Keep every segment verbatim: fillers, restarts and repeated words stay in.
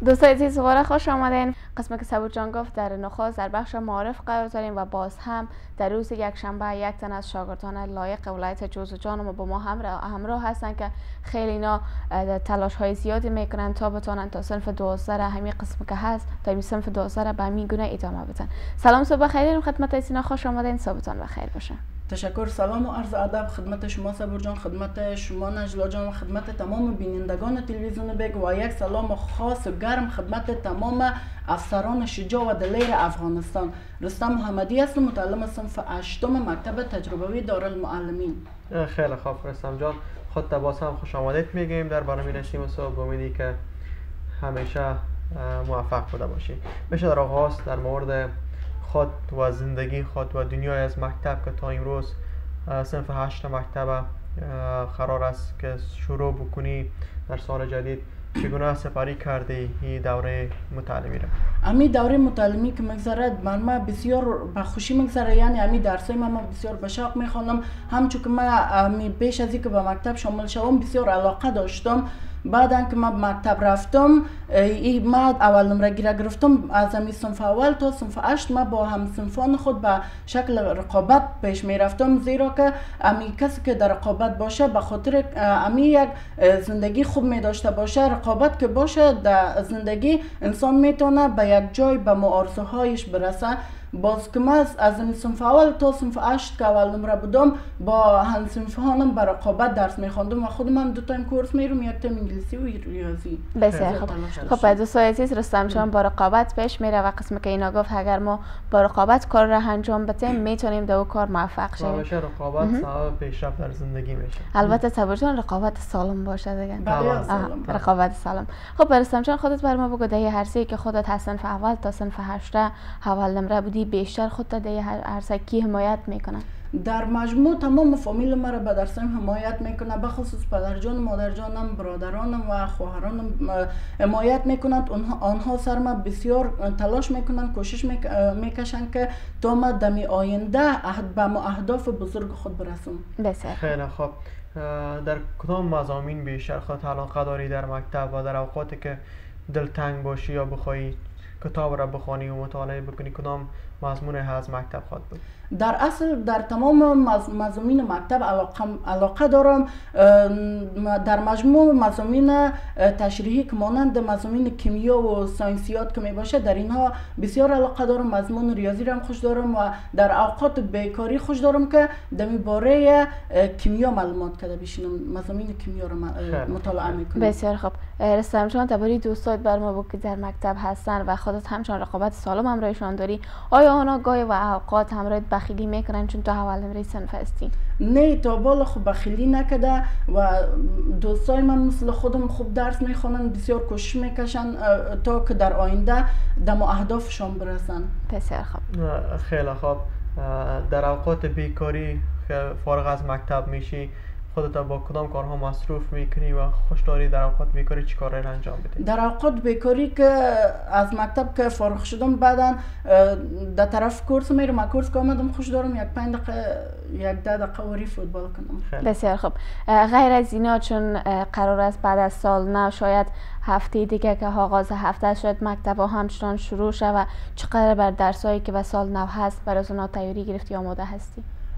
دوستان عزیز دوباره خوش آمدین. قسمت که صبور جان گفت در نخست در بخش معارف قرار داریم و باز هم در روز یک شنبه یک تن از شاگردان لایق ولایت جوزجان ما با ما همراه هستند که خیلی اینا تلاش های زیادی میکنن تا بتونن تا صنف دوازده همین قسم که هست تا این صنف دوازده به همین گونه ادامه بدن. سلام صبح بخیر خدمت اینا خوش آمدین. صبحتون بخیر باشه. تشکر. سلام و عرض ادب خدمت شما صبور جان، خدمت شما نجلا جان و خدمت تمام بینندگان تلویزیون بیگ و یک سلام خاص و گرم خدمت تمام افسران شجاع و دلیر افغانستان. رستم محمدی هستم، متعلم صنف هشتم مکتب تجربوی دارالمعلمین. خیلی خوب رستم جان، خودت باز هم خوش آمدید میگیم در برنامه نشیم صبح. امیدی که همیشه موفق بوده باشی. میشه در آغاز در مورد خود و زندگی خود و دنیای از مکتب که تا امروز صنف هشت مکتب قرار است که شروع بکنی در سال جدید، چگونه سپری کردی این دوره متعلمی را؟ امی دوره متعلمی که میگذرد بر ما بسیار به خوشی میگذره، یعنی امی درسای من بسیار به شوق میخوانم. همچون که من امی بیش از اینکه به مکتب شامل شوم بسیار علاقه داشتم. بعد که من مکتب رفتم، ای ما اول نمره گیره گرفتم. از امی صنف اول تا صنف هشت ما با هم صنفان خود به شکل رقابت پیش می رفتم، زیرا که امی کسی که در رقابت باشه به خاطر امی یک زندگی خوب می داشته باشه. رقابت که باشه در زندگی انسان میتونه به یک جای به معارضه هایش برسه. باز که من از این صنف اول تا صنف هشت که اول نمره بودم با هم صنفانم به رقابت درس میخواندم و خودم هم دو تا کورس میرم، یک ترم انگلیسی و ریاضی. بسیار خوب. خب دوستان عزیز، رستم جان با رقابت پیش میره و قسمی که اینا گفت اگر ما با رقابت کار را انجام بدیم میتونیم در اون کار موفق شیم. همیشه رقابت سبب پیشرفت در زندگی میشه. البته صبور جان رقابت سالم باشه دیگه. بله سالم. رقابت سالم. خب رستم جان خودت بر ما بگو در هر سه که خودت از صنف اول تا صنف هشت اول نمره بودی، بیشتر خودت در هر سه کی حمایت میکنه؟ در مجموع تمام فامیل مرا به درسم حمایت میکنه، به خصوص پدرجان، مادرجانم، برادرانم و خواهرانم حمایت میکنند. آنها آنها سر ما بسیار تلاش میکنند، کوشش میکشند که تا ما دمی آینده به ما اهداف بزرگ خود برسم. بسیار خیلی خوب. در کدام مضامین بیشتر خود علاقه داری در مکتب و در اوقاتی که دلتنگ باشی یا بخوای کتاب را بخوانی و مطالعه بکنی، کدام مضمون از مکتب خود بود؟ در اصل در تمام مضامین مکتب علاقه, علاقه دارم. در مجموع مضامین تشریحی که مانند مضامین کیمیا و ساینسیات که می باشه در اینها بسیار علاقه دارم. مضمون ریاضی را هم خوش دارم و در اوقات بیکاری خوش دارم که در باره کیمیا معلومات کرده بشینم، مضامین کیمیا را مطالعه میکنم. بسیار خوب. رستم جان درباره دوستات بر ما بگو که در مکتب هستن و خودت همچنان رقابت سالم همراهشان داری، آیا آنها گاهی و اوقات همراه بخیلی میکنن چون تو اول نمره صنف هستی؟ نه تا بالا خوب بخیلی نکده و دوستای من مثل خودم خوب درس میخوانن، بسیار کوشش میکشن تا که در آینده دم و اهدافشان برسن. بسیار خوب. خیلی خوب. در اوقات بیکاری که فارغ از مکتب میشی، خودت با کدام کارها مصروف میکنی و خوش داری در اوقات بیکاری چی کارایی انجام بدی؟ در اوقات بیکاری که از مکتب که فارغ شدم بعدا در طرف کورس میرم. کورس که آمدم خوش دارم یک پنج دقیقه یک ده دقیقه وری فوتبال کنم. بسیار خوب. غیر از اینا چون قرار است بعد از سال نه شاید هفته دیگه که آغاز هفته شد مکتب ها همچنان شروع شد، چقدر بر درسایی که به سال نو هست برای اونا تیاری گرفتی آماده هستی؟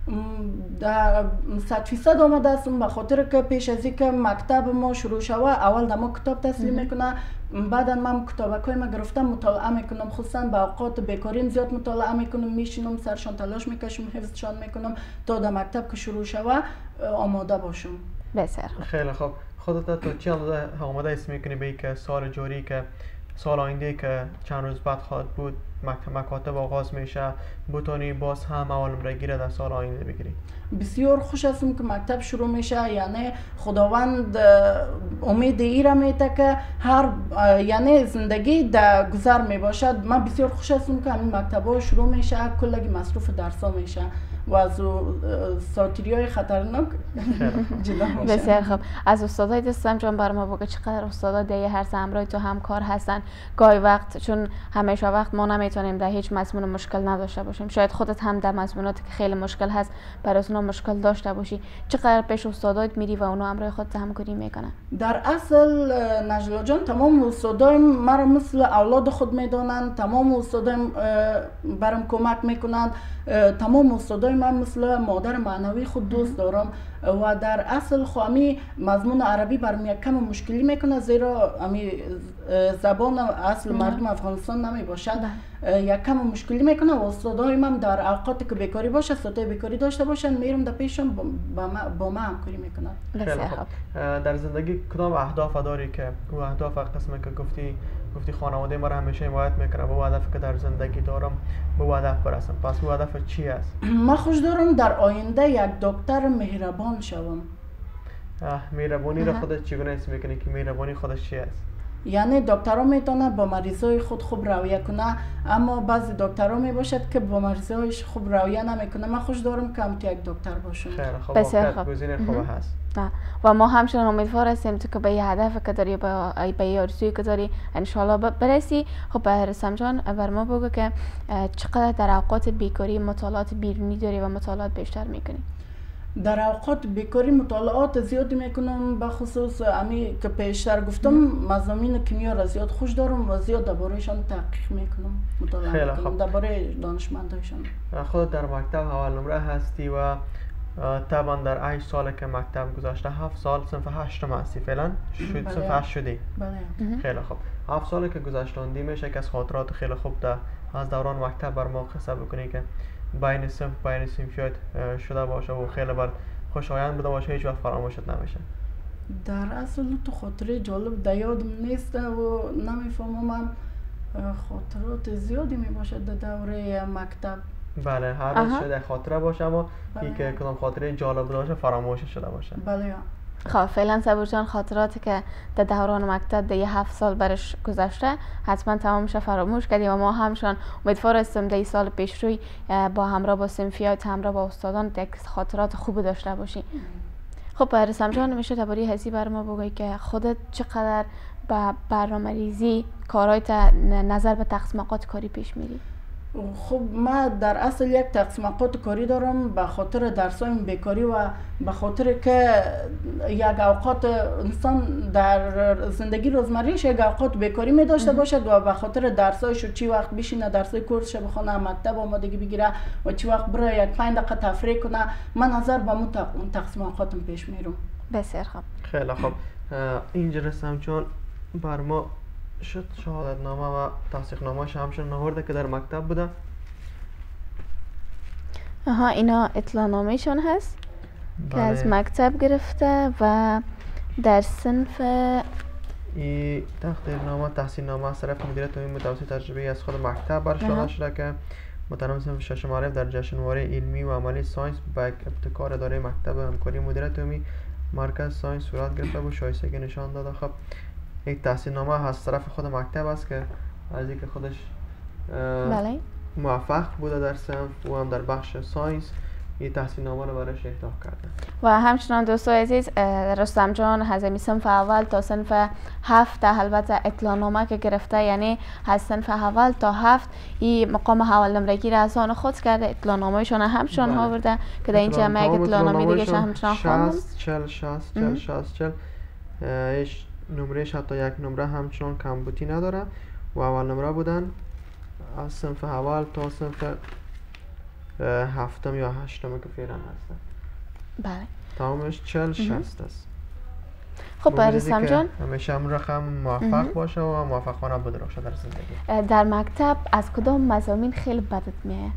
در صد فیصد آمده هستم، به خاطر که پیش از اینکه مکتب ما شروع شوه اول دما کتاب تسلیم میکنه، بعدا من کتابکای ما گرفتم مطالعه میکنم، خصوصا به اوقات بیکاریم زیاد مطالعه میکنم، میشینم سرشان تلاش میکشم، حفظشان میکنم تا در مکتب که شروع شوه آماده باشم. بسیار خیلی خوب. خودت تو چی آماده است میکنی به اینکه سال جاری که سال آینده که چند روز بعد خواهد بود مکتب مکاتب آغاز میشه بتونی باز هم اول نمره گیره در سال آینده بگیری؟ بسیار خوش هستم که مکتب شروع میشه، یعنی خداوند امید ای را میده که هر یعنی زندگی در گذر میباشد. من بسیار خوش هستم که همین مکتب ها شروع میشه، کلگی مصروف درس ها میشه و از ساتیری های خطرناک جدا باشم. بسیار خوب. از استادای دستم جان بر ما بگو چقدر استادا دیگه هر همراه تو همکار هستن؟ گاهی وقت چون همیشه وقت ما نمیتونیم در هیچ مضمون مشکل نداشته باشیم، شاید خودت هم در مضموناتی که خیلی مشکل هست برای اونا مشکل داشته باشی، چقدر پیش استادات میری و اونا همراه خودت همکاری میکنن؟ در اصل نجلا جان تمام استادای مرا مثل اولاد خود میدانند، تمام استادای برام کمک میکنند، تمام استادای من مثل مادر معنوی خود دوست دارم و در اصل خوامی مضمون عربی برام یک کم مشکلی میکنه، زیرا امی زبان اصل مردم افغانستان نمی باشد، یک کم مشکلی میکنه و استادای من در اوقاتی که بیکاری باشه، ساعت بیکاری داشته باشن، میرم در پیشم با ما با ما همکاری میکنن. خیلی خوب. در زندگی کدام اهداف داری که او اهداف قسمی که گفتی گفتی خانواده ما را همیشه حمایت میکنه، با هدف که در زندگی دارم به هدف برسم، پس او هدف چی است؟ ما خوش دارم در آینده یک دکتر مهربان شوم. مهربانی را خودت چگونه اسم میکنی که مهربانی خودش چی است؟ یعنی دکترها میتونه با مریضای خود خوب رویه کنه، اما بعضی دکترها میباشد که با مریضایش خوب رویه نمیکنه. من خوش دارم که همت یک دکتر باشم. خیلی خوب. بسیار خوب. گزینه خوب هست. و ما همچنان امیدوار هستیم تو که به یه هدف که داری، به یه آرزویی که داری انشالله برسی. خب رستم جان بر ما بگو که چقدر در اوقات بیکاری مطالعات بیرونی داری و مطالعات بیشتر میکنی؟ در اوقات بیکاری مطالعات زیادی میکنم، به خصوص امی که پیشتر گفتم مضامین کیمیا را زیاد خوش دارم و زیاد دربارهشان تحقیق میکنم، مطالعه میکنم درباره دانشمندایشان. خود در مکتب اول نمره هستی و طبعا در هشت سال که مکتب گذاشته، هفت سال صنف هشتم هستی فعلا؟ شد صنف هشت شدی؟ بله. خیلی خوب. هفت سالی که گذشتوندی میشه که از خاطرات خیلی خوب ده از دوران مکتب بر ما قصه بکنی که بین صنف بین صنفیات شده باشه و خیلی بر خوشایند بوده باشه، هیچ وقت فراموشت نمیشه؟ در اصل تو خاطره جالب در یادم نیست و نمیفهمم، خاطرات زیادی می باشد در دوره مکتب. بله، هر روز شده خاطره باشه، اما این که کدام خاطره جالب باشه فراموش شده باشه. بله. خب فعلا صبور جان خاطراتی که در دوران مکتب در یه هفت سال برش گذشته حتما تمامش فراموش کردیم و ما همشون امیدوار هستیم در این سال پیش روی با همراه با صنفیات، همراه با استادان یک خاطرات خوب داشته باشیم. خب رستم جان میشه درباره هستی بر ما بگویی که خودت چقدر با برنامه‌ریزی کارهایت نظر به تقسیم اوقات کاری پیش میری؟ خب ما در اصل یک تقسیم اوقات کاری دارم به خاطر درسایم بیکاری و به خاطر که یک اوقات انسان در زندگی روزمرهش یک اوقات بیکاری می داشته باشد و به خاطر درسایش چی وقت بشینه درسای کورسش بخونه، مکتب آمادگی بگیره و چی وقت بره یک پنج دقیقه تفریح کنه. من نظر به مو تقسیم اوقاتم پیش میرم. بسیار خوب. خیلی خوب. اینجا رستم جان بر ما شد شهادت نامه و تصدیق نامه همشون نهارده که در مکتب بوده. آها اینا اطلاع نامه شون هست بله. که از مکتب گرفته و در صنف این تقدیر نامه تحصیل نامه از طرف مدیریت عمومی متوسط تجربی از خود مکتب برشاده شده که محترم صنف ششم معرف در جشنواره علمی و عملی ساینس با ابتکار اداره مکتب همکاری مدیریت عمومی مرکز ساینس صورت گرفته و شایستگی نشان داده. خب یک تحصیل نامه از طرف خود مکتب است که از اینکه خودش بله موفق بوده در صنف و هم در بخش ساینس این تحصیل نامه رو برایش اهدا کرده. و همچنان دوستای عزیز رستم جان از صنف اول تا صنف هفت البته اطلاع نامه که گرفته، یعنی از صنف اول تا هفت این مقام اول نمرگی را از آن خود کرده، اطلاع نامه‌شان همچنان آورده که در اینجا همه یک اطلاع نامه دیگه همچنان خواندم. شصت چهل شصت چهل شصت چهل ایش نمرهش حتی یک نمره همچنان کمبودی نداره و اول نمره بودن از صنف اول تا صنف هفتم یا هشتم که فعلا هستن. بله تمامش چهل شصت است. خب رستم جان همیشه هم رقم موفق باشه و موفقانه بدرخشه در زندگی. در مکتب از کدام مضامین خیلی بدت میاد؟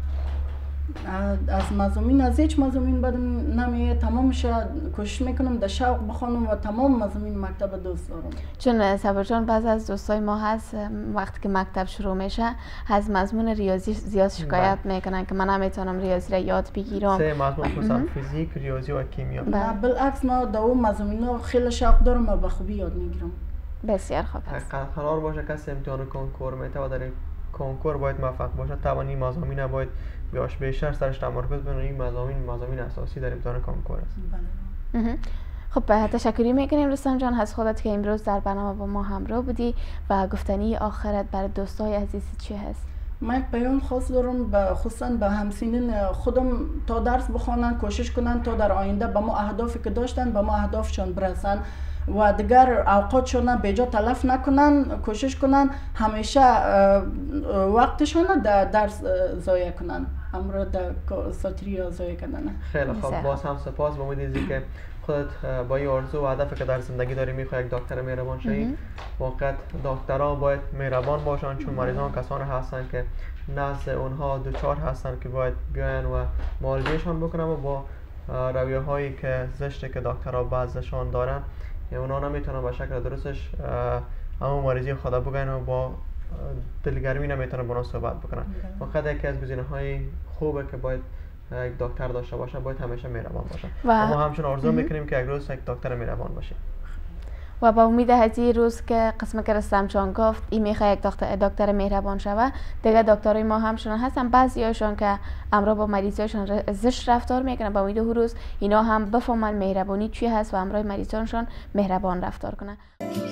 از مضامین از هیچ مضامین بدم نمیاد، تمامش کوشش میکنم در شوق بخونم و تمام مضامین مکتب دوست دارم. چون صبر جان بعض از دوستای ما هست وقتی که مکتب شروع میشه از مضمون ریاضی زیاد شکایت میکنن که من نمیتونم ریاضی را یاد بگیرم. سه مضمون خصوصا فیزیک، ریاضی و کیمیا. نه بالعکس ما در اون مضامین خیلی شوق دارم و به خوبی یاد میگیرم. بسیار خوب است. قرار باشه کسی امتحان کنکور میته و در کنکور باید موفق باشه. طبعا این مضامین نباید بیاش بیشتر سرش تمرکز بکنه. این مضامین مضامین اساسی در امتحان کنکور است. خب تشکری میکنیم رستم جان از خودت که امروز در برنامه با ما همراه بودی و گفتنی آخرت برای دوستای عزیز چی هست؟ من یک پیام خاص دارم به خصوصا به همسینین خودم تا درس بخوانن، کوشش کنن تا در آینده به ما اهدافی که داشتن به ما اهدافشون برسن و دیگر اوقاتشون به جا تلف نکنن، کوشش کنن همیشه وقتشون در درس ضایع کنن، امر در ساتری ضایع کردن. خیلی خوب، باز هم سپاس. با امید که خودت با این آرزو و هدفی که در زندگی داری میخوای یک دکتر مهربان شوی. واقعا دکترها باید مهربان باشن، چون مریضان کسان هستن که نزد اونها دوچار هستن که باید بیاین و معالجهشان بکنن و با رویه هایی که زشته که دکترها بعضشان دارن اونا نمیتونن به شکل درستش اما مریضی خود بگن و با دلگرمی نمیتونن با اونا صحبت بکنن. فقط یکی از گزینه های خوبه که باید یک دکتر داشته باشه، باید همیشه مهربان باشه و ما همچنین آرزو میکنیم که یک روز یک دکتر مهربان باشیم و با امید از این روز که قسم که رستم جان گفت این میخواد یک دکتر دکتر مهربان شوه. دیگه دکترای ما همشون هستن، بعضیاشون که امرا با مریضاشون زشت رفتار میکنن. با امید هر روز اینا هم بفهمن مهربانی چی هست و امرای مریضانشون مهربان رفتار کنن.